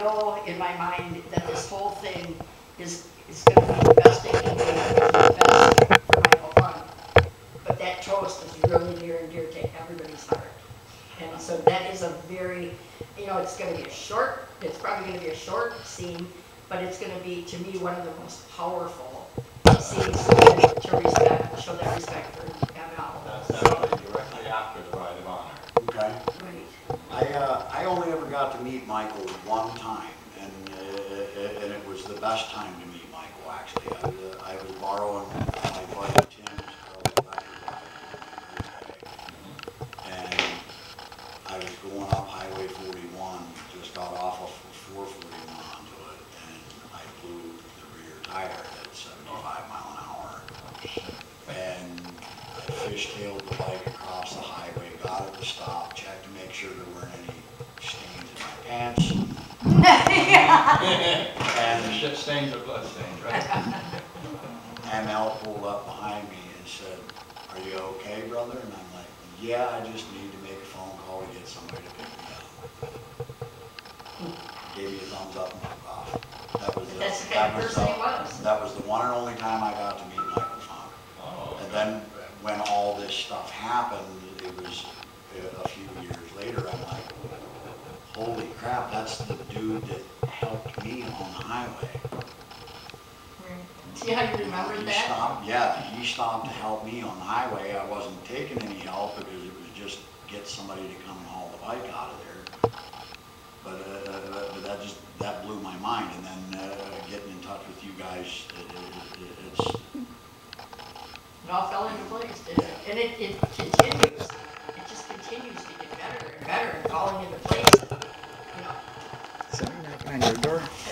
know in my mind that this whole thing is going to be the best it can be, the best for Michael Funk. But that toast is really near and dear to everybody's heart. And so that is a very, it's going to be it's probably going to be a short scene, but it's going to be, to me, one of the most powerful scenes to respect, show that respect for Kevin Howell. That's actually directly after the Ride of Honor. Okay. Right. I only ever got to meet Michael one time, and it was the best time to meet Michael, actually. I was borrowing my buddy Tim's car and I was going up Highway 41, just got off of 441 onto it, and I blew the rear tire at 75 mile an hour. And I fishtailed the bike across the highway, got it to stop, checked to make sure there weren't any stains in my pants. And the shit stains are blood stains, right? And Mel pulled up behind me and said, "Are you okay, brother?" And I'm like, "Yeah, I just need to make a phone call to get somebody to pick me up." Gave me a thumbs up and took off. That's the kind of person he was. That was the one and only time I got to meet Michael Funk. Oh, And then when all this stuff happened, it was a few years later, I'm like, holy crap, that's the dude that helped me on the highway. See how you remembered that? He stopped to help me on the highway. I wasn't taking any help because it was just get somebody to come and haul the bike out of there. But that blew my mind. And then getting in touch with you guys, it's... It all fell into place, didn't it? And it continues. It just continues to get better and better and falling into place. Somebody knocking on your door?